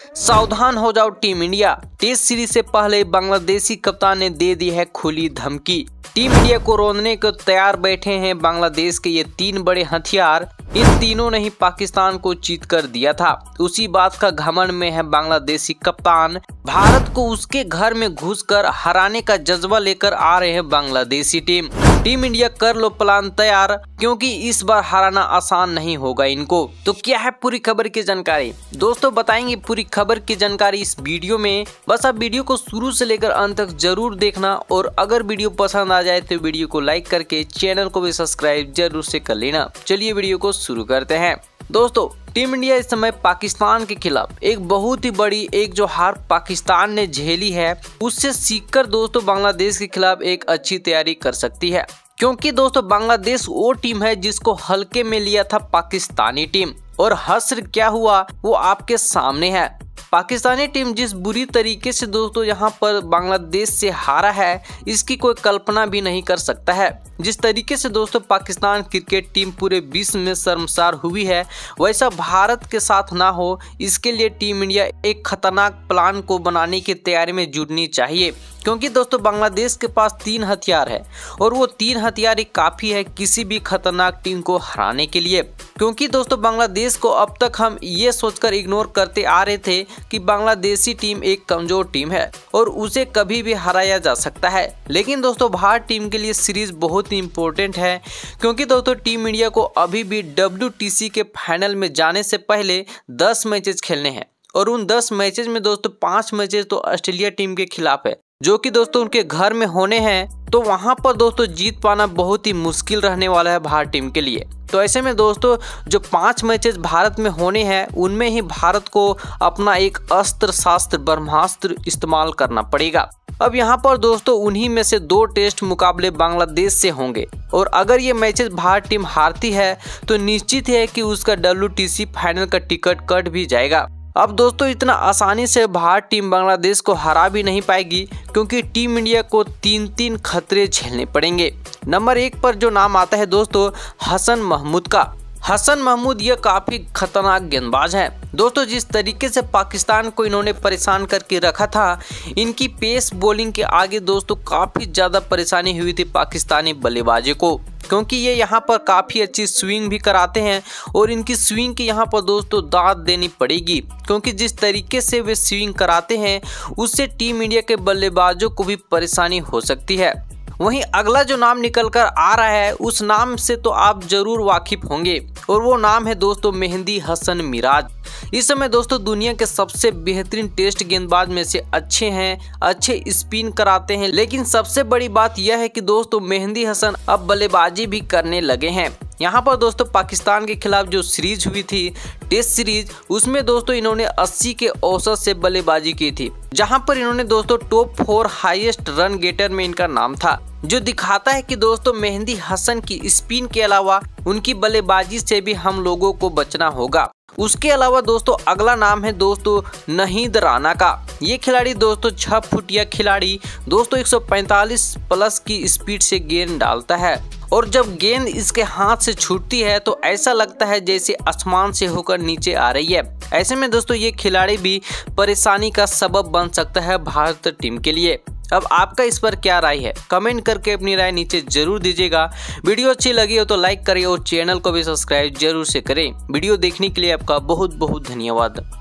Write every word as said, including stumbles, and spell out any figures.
सावधान हो जाओ टीम इंडिया। टेस्ट सीरीज से पहले बांग्लादेशी कप्तान ने दे दी है खुली धमकी। टीम इंडिया को रोकने को तैयार बैठे हैं बांग्लादेश के ये तीन बड़े हथियार। इन तीनों ने ही पाकिस्तान को जीत कर दिया था। उसी बात का घमंड में है बांग्लादेशी कप्तान। भारत को उसके घर में घुसकर हराने का जज्बा लेकर आ रहे हैं बांग्लादेशी टीम। टीम इंडिया कर लो प्लान तैयार, क्योंकि इस बार हराना आसान नहीं होगा इनको। तो क्या है पूरी खबर की जानकारी दोस्तों, बताएंगे पूरी खबर की जानकारी इस वीडियो में। बस आप वीडियो को शुरू से लेकर अंत तक जरूर देखना, और अगर वीडियो पसंद आ जाए तो वीडियो को लाइक करके चैनल को भी सब्सक्राइब जरूर से कर लेना। चलिए वीडियो को शुरू करते हैं। दोस्तों, टीम इंडिया इस समय पाकिस्तान के खिलाफ एक बहुत ही बड़ी एक जो हार पाकिस्तान ने झेली है, उससे सीखकर दोस्तों बांग्लादेश के खिलाफ एक अच्छी तैयारी कर सकती है। क्योंकि दोस्तों बांग्लादेश वो टीम है जिसको हल्के में लिया था पाकिस्तानी टीम, और हश्र क्या हुआ वो आपके सामने है। पाकिस्तानी टीम जिस बुरी तरीके से दोस्तों यहाँ पर बांग्लादेश से हारा है, इसकी कोई कल्पना भी नहीं कर सकता है। जिस तरीके से दोस्तों पाकिस्तान क्रिकेट टीम पूरे विश्व में शर्मसार हुई है, वैसा भारत के साथ ना हो, इसके लिए टीम इंडिया एक खतरनाक प्लान को बनाने की तैयारी में जुटनी चाहिए। क्योंकि दोस्तों बांग्लादेश के पास तीन हथियार है, और वो तीन हथियार ही काफ़ी है किसी भी खतरनाक टीम को हराने के लिए। क्योंकि दोस्तों बांग्लादेश को अब तक हम ये सोचकर इग्नोर करते आ रहे थे कि बांग्लादेशी टीम एक कमज़ोर टीम है और उसे कभी भी हराया जा सकता है। लेकिन दोस्तों भारत टीम के लिए सीरीज़ बहुत इम्पोर्टेंट है, क्योंकि दोस्तों टीम इंडिया को अभी भी डब्ल्यू टी सी के फाइनल में जाने से पहले दस मैचेस खेलने हैं, और उन दस मैचेस में दोस्तों पाँच मैचेस तो ऑस्ट्रेलिया टीम के खिलाफ है, जो कि दोस्तों उनके घर में होने हैं। तो वहां पर दोस्तों जीत पाना बहुत ही मुश्किल रहने वाला है भारत टीम के लिए। तो ऐसे में दोस्तों जो पांच मैचेस भारत में होने हैं, उनमें ही भारत को अपना एक अस्त्र शास्त्र ब्रह्मास्त्र इस्तेमाल करना पड़ेगा। अब यहाँ पर दोस्तों उन्हीं में से दो टेस्ट मुकाबले बांग्लादेश से होंगे, और अगर ये मैचेस भारत टीम हारती है तो निश्चित है कि उसका डब्ल्यू टी सी फाइनल का टिकट कट भी जाएगा। अब दोस्तों इतना आसानी से भारत टीम बांग्लादेश को हरा भी नहीं पाएगी, क्योंकि टीम इंडिया को तीन तीन खतरे झेलने पड़ेंगे। नंबर एक पर जो नाम आता है दोस्तों हसन महमूद का। हसन महमूद ये काफ़ी खतरनाक गेंदबाज हैं दोस्तों। जिस तरीके से पाकिस्तान को इन्होंने परेशान करके रखा था, इनकी पेस बॉलिंग के आगे दोस्तों काफ़ी ज़्यादा परेशानी हुई थी पाकिस्तानी बल्लेबाजों को, क्योंकि ये यहाँ पर काफ़ी अच्छी स्विंग भी कराते हैं, और इनकी स्विंग की यहाँ पर दोस्तों दाद देनी पड़ेगी। क्योंकि जिस तरीके से वे स्विंग कराते हैं, उससे टीम इंडिया के बल्लेबाजों को भी परेशानी हो सकती है। वहीं अगला जो नाम निकल कर आ रहा है, उस नाम से तो आप जरूर वाकिफ होंगे, और वो नाम है दोस्तों मेहंदी हसन मिराज। इस समय दोस्तों दुनिया के सबसे बेहतरीन टेस्ट गेंदबाज में से अच्छे हैं, अच्छे स्पिन कराते हैं। लेकिन सबसे बड़ी बात यह है कि दोस्तों मेहंदी हसन अब बल्लेबाजी भी करने लगे हैं। यहाँ पर दोस्तों पाकिस्तान के खिलाफ जो सीरीज हुई थी टेस्ट सीरीज, उसमें दोस्तों इन्होंने अस्सी के औसत से बल्लेबाजी की थी, जहाँ पर इन्होंने दोस्तों top four highest run getter में इनका नाम था, जो दिखाता है कि दोस्तों मेहंदी हसन की स्पिन के अलावा उनकी बल्लेबाजी से भी हम लोगों को बचना होगा। उसके अलावा दोस्तों अगला नाम है दोस्तों नहीद राणा का। ये खिलाड़ी दोस्तों छह फुटिया खिलाड़ी दोस्तों एक सौ पैंतालीस प्लस की स्पीड से गेंद डालता है, और जब गेंद इसके हाथ से छूटती है तो ऐसा लगता है जैसे आसमान से होकर नीचे आ रही है। ऐसे में दोस्तों ये खिलाड़ी भी परेशानी का सबब बन सकता है भारत टीम के लिए। अब आपका इस पर क्या राय है, कमेंट करके अपनी राय नीचे जरूर दीजिएगा। वीडियो अच्छी लगी हो तो लाइक करें, और चैनल को भी सब्सक्राइब जरूर से करें। वीडियो देखने के लिए आपका बहुत बहुत धन्यवाद।